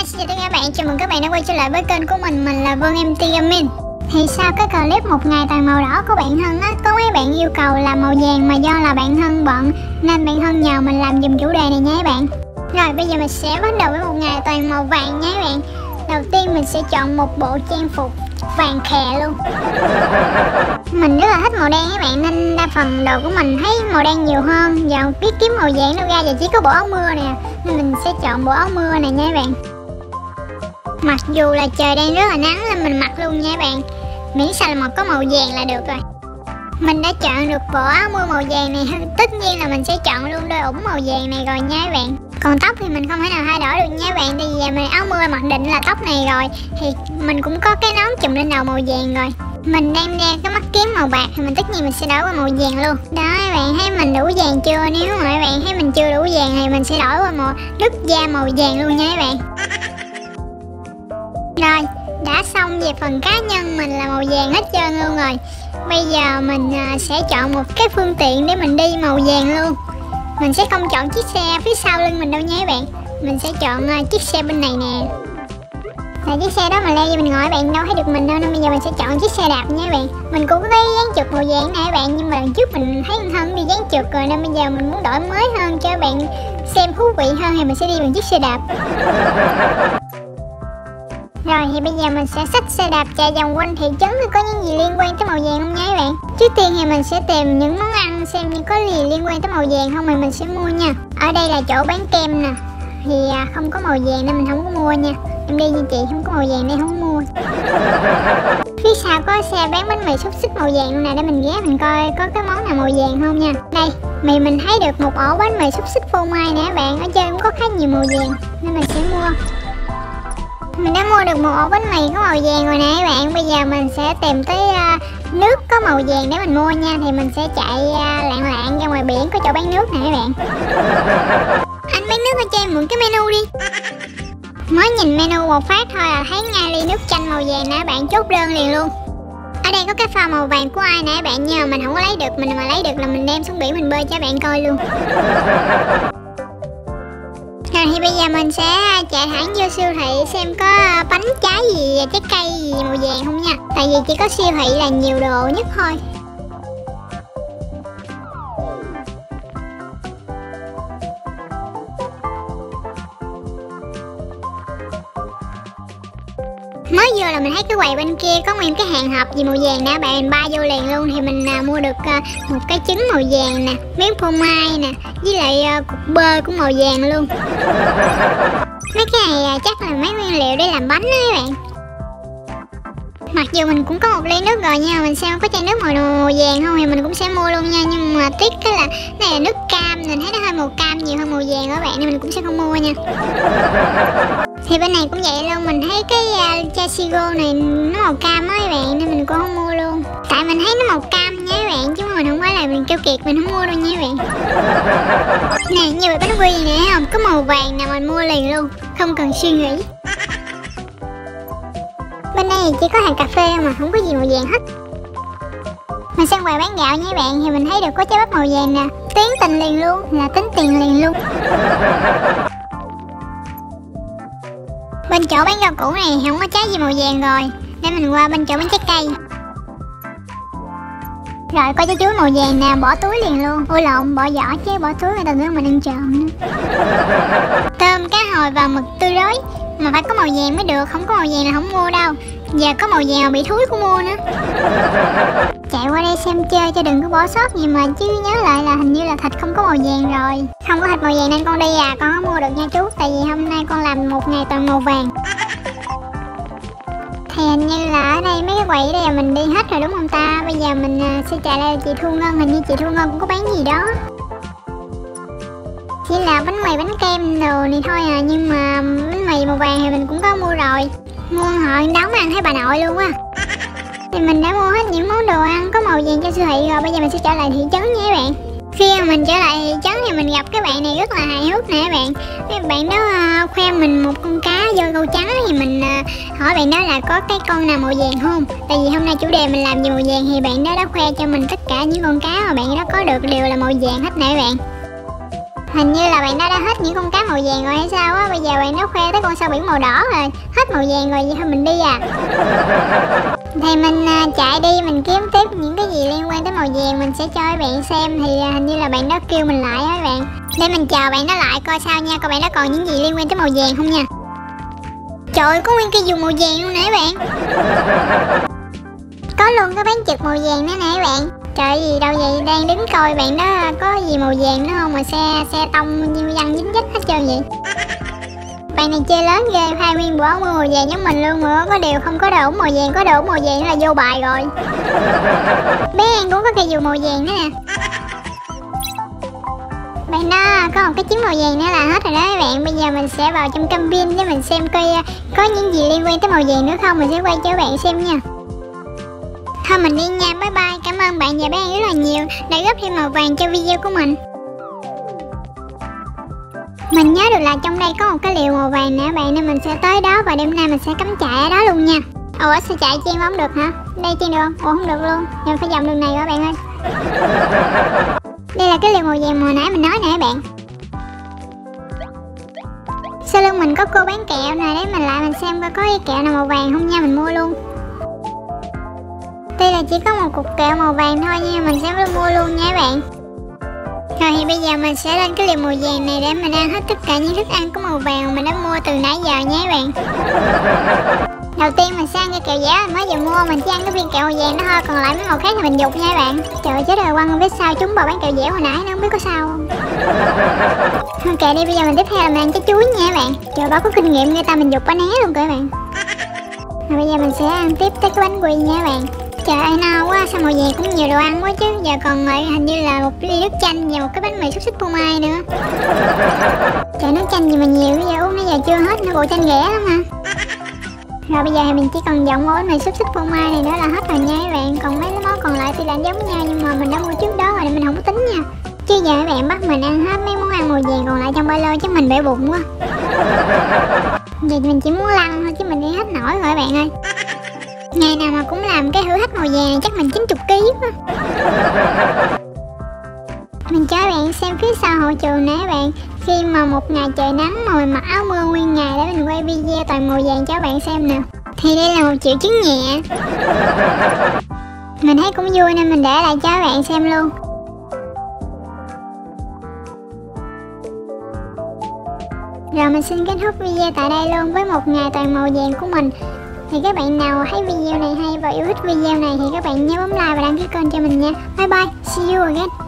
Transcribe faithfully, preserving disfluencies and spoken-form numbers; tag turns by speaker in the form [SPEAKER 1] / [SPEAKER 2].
[SPEAKER 1] Xin chào tất cả các bạn, chào mừng các bạn đã quay trở lại với kênh của mình, mình là Vân em tê Gaming. Thì sau cái clip một ngày toàn màu đỏ của bạn Hân á, có mấy bạn yêu cầu làm màu vàng mà do là bạn Hân bận nên bạn Hân nhờ mình làm dùm chủ đề này nha các bạn. Rồi bây giờ mình sẽ bắt đầu với một ngày toàn màu vàng nha các bạn. Đầu tiên mình sẽ chọn một bộ trang phục vàng khè luôn. Mình rất là thích màu đen các bạn nên đa phần đồ của mình thấy màu đen nhiều hơn. Giờ biết kiếm màu vàng đâu ra, giờ chỉ có bộ áo mưa nè nên mình sẽ chọn bộ áo mưa này nha các bạn. Mặc dù là trời đang rất là nắng nên mình mặc luôn nha các bạn, miễn sao là một có màu vàng là được rồi. Mình đã chọn được bộ áo mưa màu vàng này, tất nhiên là mình sẽ chọn luôn đôi ủng màu vàng này rồi nha các bạn. Còn tóc thì mình không thể nào thay đổi được nha các bạn, tại vì mình áo mưa mặc định là tóc này rồi, thì mình cũng có cái nón chùm lên đầu màu vàng rồi. Mình đang đeo cái mắt kiếng màu bạc thì mình tất nhiên mình sẽ đổi qua màu vàng luôn. Đó các bạn thấy mình đủ vàng chưa? Nếu mà các bạn thấy mình chưa đủ vàng thì mình sẽ đổi qua màu nước da màu vàng luôn nha các bạn. Rồi, đã xong về phần cá nhân mình là màu vàng hết trơn luôn rồi. Bây giờ mình sẽ chọn một cái phương tiện để mình đi màu vàng luôn. Mình sẽ không chọn chiếc xe phía sau lưng mình đâu nha các bạn. Mình sẽ chọn chiếc xe bên này nè. Là chiếc xe đó mà leo vô mình ngồi các bạn đâu thấy được mình đâu, nên bây giờ mình sẽ chọn chiếc xe đạp nha các bạn. Mình cũng có cái dáng trượt màu vàng này các bạn, nhưng mà lần trước mình thấy Hân đi dáng trượt rồi nên bây giờ mình muốn đổi mới hơn cho các bạn xem thú vị hơn thì mình sẽ đi bằng chiếc xe đạp. Rồi thì bây giờ mình sẽ xách xe đạp chạy vòng quanh thị trấn thì có những gì liên quan tới màu vàng không nha các bạn. Trước tiên thì mình sẽ tìm những món ăn xem như có gì liên quan tới màu vàng không thì mình sẽ mua nha. Ở đây là chỗ bán kem nè, thì không có màu vàng nên mình không có mua nha. Em đi như chị không có màu vàng nên không có mua. Phía sau có xe bán bánh mì xúc xích màu vàng luôn nè, để mình ghé mình coi có cái món nào màu vàng không nha. Đây, mì mình thấy được một ổ bánh mì xúc xích phô mai nè các bạn, ở trên cũng có khá nhiều màu vàng nên mình sẽ mua. Mình đã mua được một ổ bánh mì có màu vàng rồi nè các bạn. Bây giờ mình sẽ tìm tới uh, nước có màu vàng để mình mua nha. Thì mình sẽ chạy uh, lạng lạng ra ngoài biển có chỗ bán nước nè các bạn. Anh bán nước cho em mượn cái menu đi. Mới nhìn menu một phát thôi là thấy ngay ly nước chanh màu vàng nè các bạn, chốt đơn liền luôn. Ở đây có cái phao màu vàng của ai nè các bạn, nhưng mà mình không có lấy được. Mình mà lấy được là mình đem xuống biển mình bơi cho các bạn coi luôn. Rồi thì bây giờ mình sẽ chạy thẳng vô siêu thị xem có bánh trái gì, trái cây gì màu vàng không nha. Tại vì chỉ có siêu thị là nhiều đồ nhất thôi. Mới vừa là mình thấy cái quầy bên kia có nguyên cái hàng hộp gì màu vàng nè bạn, mình bay vô liền luôn. Thì mình à, mua được à, một cái trứng màu vàng nè, miếng phô mai nè, với lại à, cục bơ cũng màu vàng luôn. Mấy cái này à, chắc là mấy nguyên liệu để làm bánh đó các bạn. Mặc dù mình cũng có một ly nước rồi nha, mình xem có chai nước màu, màu vàng không thì mình cũng sẽ mua luôn nha. Nhưng mà tiếc cái là này là nước cam, mình thấy nó hơi màu cam nhiều hơn màu vàng các bạn, nên mình cũng sẽ không mua nha. Thì bên này cũng vậy luôn, mình thấy cái uh, chai Sigo này nó màu cam á các bạn, nên mình cũng không mua luôn. Tại mình thấy nó màu cam nha các bạn, chứ mình không phải là mình keo kiệt mình không mua đâu nha các bạn. Nè, như vậy bánh quy này thấy không, có màu vàng nào mình mua liền luôn, không cần suy nghĩ. Bên đây chỉ có hàng cà phê mà không có gì màu vàng hết. Mình sang quầy bán gạo nha các bạn, thì mình thấy được có trái bắp màu vàng nè, tiến tình liền luôn, là tính tiền liền luôn. Bên chỗ bán rau củ này không có trái gì màu vàng rồi, để mình qua bên chỗ bán trái cây. Rồi có trái chuối màu vàng nè, bỏ túi liền luôn. Ôi lộn, bỏ vỏ chứ bỏ túi người ta tưởng mình ăn trộm nữa. Tôm, cá hồi và mực tươi rối, mà phải có màu vàng mới được, không có màu vàng là không mua đâu. Giờ có màu vàng mà bị thúi cũng mua nữa. Chạy qua đây xem chơi cho đừng có bỏ sót gì mà, chứ nhớ lại là hình như là thịt không có màu vàng rồi. Không có thịt màu vàng nên con đi à, con không mua được nha chú. Tại vì hôm nay con làm một ngày toàn màu vàng. Thì hình như là ở đây mấy cái quầy ở đây là mình đi hết rồi đúng không ta? Bây giờ mình sẽ chạy lại chị Thu Ngân, hình như chị Thu Ngân cũng có bán gì đó. Chỉ là bánh mì bánh kem đồ này thôi à, nhưng mà bánh mì màu vàng thì mình cũng có mua rồi. Mua họ đóng ăn thấy bà nội luôn á. Thì mình đã mua hết những món đồ ăn có màu vàng cho siêu thị rồi, bây giờ mình sẽ trở lại thị trấn nha các bạn. Khi mà mình trở lại thị trấn thì mình gặp cái bạn này rất là hài hước nè các bạn. Cái bạn đó uh, khoe mình một con cá vô câu trắng, thì mình uh, hỏi bạn đó là có cái con nào màu vàng không. Tại vì hôm nay chủ đề mình làm gì màu vàng thì bạn đó đã khoe cho mình tất cả những con cá mà bạn đó có được đều là màu vàng hết nè các bạn. Hình như là bạn đã đã hết những con cá màu vàng rồi hay sao á. Bây giờ bạn nó khoe tới con sao biển màu đỏ rồi. Hết màu vàng rồi, vậy thôi mình đi à. Thì mình à, chạy đi, mình kiếm tiếp những cái gì liên quan tới màu vàng mình sẽ cho các bạn xem. Thì à, hình như là bạn đó kêu mình lại á các bạn. Để mình chờ bạn đó lại coi sao nha, coi bạn đó còn những gì liên quan tới màu vàng không nha. Trời ơi, có nguyên cây dù màu vàng luôn nè các bạn. Có luôn cái bán chực màu vàng nữa nè các bạn. Trời gì đâu vậy, đang đứng coi bạn đó có gì màu vàng nữa không mà xe xe tông như văng dính dách hết trơn vậy. Bạn này chơi lớn ghê, hai nguyên bộ áo màu vàng giống mình luôn mà có điều không có đồ ủng màu vàng, có đồ ủng màu vàng là vô bài rồi. Bé An cũng có cây dù màu vàng nữa nè. Bạn đó có một cái trứng màu vàng nữa là hết rồi đó các bạn. Bây giờ mình sẽ vào trong cabin để mình xem coi có những gì liên quan tới màu vàng nữa không. Mình sẽ quay cho các bạn xem nha. Thôi mình đi nha, bye bye. Cảm ơn bạn và bé An rất là nhiều đã góp thêm màu vàng cho video của mình. Mình nhớ được là trong đây có một cái liều màu vàng nè bạn, nên mình sẽ tới đó và đêm nay mình sẽ cắm trại ở đó luôn nha. Ủa sao chạy chen không được hả? Đây chen được không? Ủa không được luôn, giờ phải vòng đường này các bạn ơi. Đây là cái liều màu vàng hồi nãy mình nói nè các bạn. Sau lưng mình có cô bán kẹo này, để mình lại mình xem coi có cái kẹo nào màu vàng không nha, mình mua luôn. Tuy là chỉ có một cục kẹo màu vàng thôi nhưng mình sẽ mua luôn nha các bạn. Rồi thì bây giờ mình sẽ lên cái liều màu vàng này để mình ăn hết tất cả những thức ăn có màu vàng mình đã mua từ nãy giờ nha các bạn. Đầu tiên mình sẽ ăn cái kẹo dẻo mình mới vừa mua, mình chỉ ăn cái viên kẹo màu vàng đó thôi, còn lại mấy màu khác thì mình dục nha các bạn. Trời ơi, chết rồi, Quang không biết sao chúng bò bán kẹo dẻo hồi nãy nó không biết có sao không. Ok đi, bây giờ mình tiếp theo là mình ăn trái chuối nha các bạn. Trời, báo có kinh nghiệm người ta mình dục bánh né luôn các bạn. Rồi bây giờ mình sẽ ăn tiếp tới cái bánh quy nha các bạn. Trời ơi no quá, sao màu vàng cũng nhiều đồ ăn quá chứ. Giờ còn lại hình như là một ly nước chanh và một cái bánh mì xúc xích phô mai nữa. Trời, nước chanh gì mà nhiều, bây giờ uống nãy giờ chưa hết, nó bộ chanh ghẻ lắm mà. Rồi bây giờ thì mình chỉ còn dọn một bánh mì xúc xích phô mai này nữa là hết rồi nha các bạn. Còn mấy món còn lại thì là giống nhau nhưng mà mình đã mua trước đó rồi nên mình không có tính nha. Chứ giờ các bạn bắt mình ăn hết mấy món ăn màu vàng còn lại trong ba lô chứ mình bể bụng quá. Giờ mình chỉ muốn lăn thôi chứ mình đi hết nổi rồi các bạn ơi. Ngày nào mà cũng làm cái thử thách màu vàng chắc mình chín mươi ký quá. Mình cho các bạn xem phía sau hậu trường nè các bạn. Khi mà một ngày trời nắng mà mình mặc áo mưa nguyên ngày để mình quay video toàn màu vàng cho các bạn xem nè. Thì đây là một triệu chứng nhẹ. Mình thấy cũng vui nên mình để lại cho các bạn xem luôn. Rồi mình xin kết thúc video tại đây luôn với một ngày toàn màu vàng của mình. Thì các bạn nào thấy video này hay và yêu thích video này thì các bạn nhớ bấm like và đăng ký kênh cho mình nha. Bye bye, see you again.